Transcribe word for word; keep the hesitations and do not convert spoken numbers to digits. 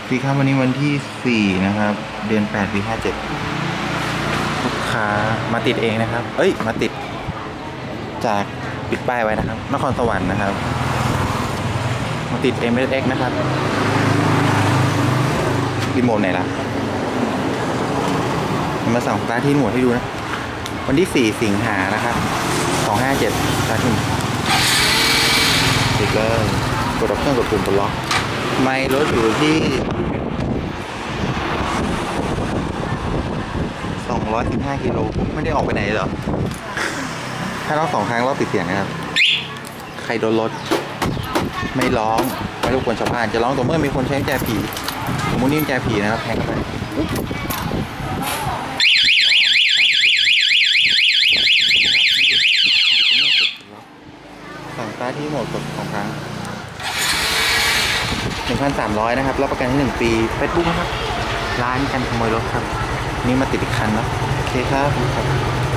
ดีครับวันนี้วันที่สี่นะครับเดือนแปดปีห้าเจ็ดลูกค้ามาติดเองนะครับเอ้ยมาติดจากปิดป้ายไว้นะครับนครสวรรค์นะครับมาติด เอ็ม เอส เอ็กซ์ นะครับรีโมทไหนล่ะมาสั่งตาที่หนวดให้ดูนะวันที่สี่สิงหานะครับสองห้าเจ็ดตาที่ติดเลยกดดับเครื่องกดปุ่มกดล็อกไม่รถอยู่ที่สองร้อยสิบห้ากิโลไม่ได้ออกไปไหนหรอถ้าร้องสองครั้งรอบติดเสียงนะครับใครโดนรถไม่ร้องไม่รบกวนชาวบ้านจะร้องต่อเมื่อมีคนใช้กุญแจผีสมมตินี่กุญแจผีนะครับแทงเข้าไปสั่งตาที่โหมดกดสองครั้งหนึ่งพันสามร้อยนะครับรับประกันที่หนึ่งปีเฟซบุ๊กนะครับร้านกันขโมยรถครับนี่มาติดอีกคันเนาะโอเคครับ